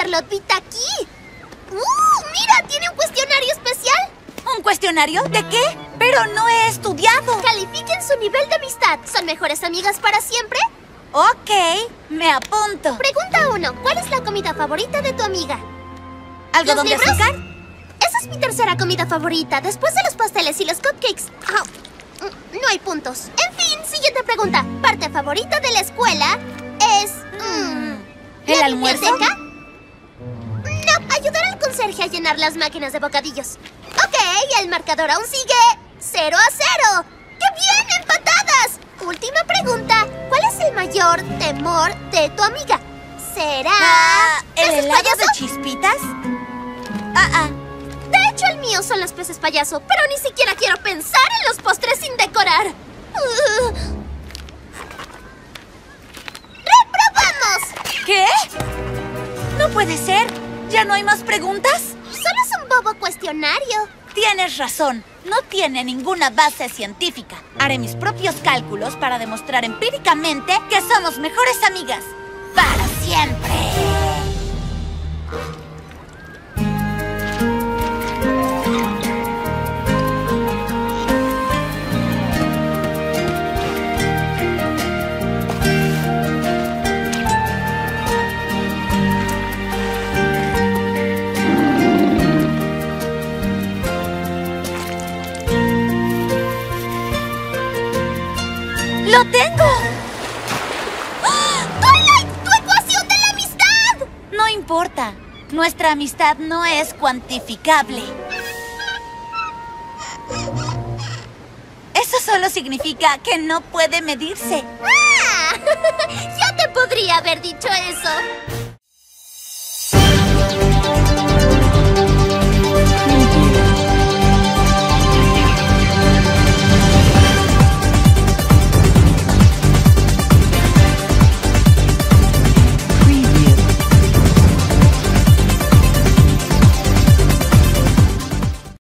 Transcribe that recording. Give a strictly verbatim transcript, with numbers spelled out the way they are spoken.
Charlotte Bitaki. ¡Uh! ¡Mira! ¡Tiene un cuestionario especial! ¿Un cuestionario? ¿De qué? Pero no he estudiado. Califiquen su nivel de amistad. ¿Son mejores amigas para siempre? Ok, me apunto. Pregunta uno. ¿Cuál es la comida favorita de tu amiga? ¿Algodón de azúcar? Esa es mi tercera comida favorita, después de los pasteles y los cupcakes. Ah, no hay puntos. En fin, siguiente pregunta. ¿Parte favorita de la escuela es... Mm, ¿El ¿la almuerzo? biblioteca? No, ayudar al conserje a llenar las máquinas de bocadillos. Ok, el marcador aún sigue cero a cero. ¡Qué bien! ¡Empatadas! Última pregunta. ¿Cuál es el mayor temor de tu amiga? ¿Será... Ah, ¿el peces helado payaso? de chispitas? Ah, ah. De hecho, el mío son los peces payaso, pero ni siquiera quiero pensar en los postres sin decorar. Uh. ¡Reprobamos! ¿Qué? No puede ser. ¿Ya no hay más preguntas? Solo es un bobo cuestionario. Tienes razón. No tiene ninguna base científica. Haré mis propios cálculos para demostrar empíricamente que somos mejores amigas. ¡Para siempre! ¡Lo tengo! ¡Ah! ¡Twilight! ¡Tu ecuación de la amistad! No importa. Nuestra amistad no es cuantificable. Eso solo significa que no puede medirse. ¡Ah! Yo te podría haber dicho eso.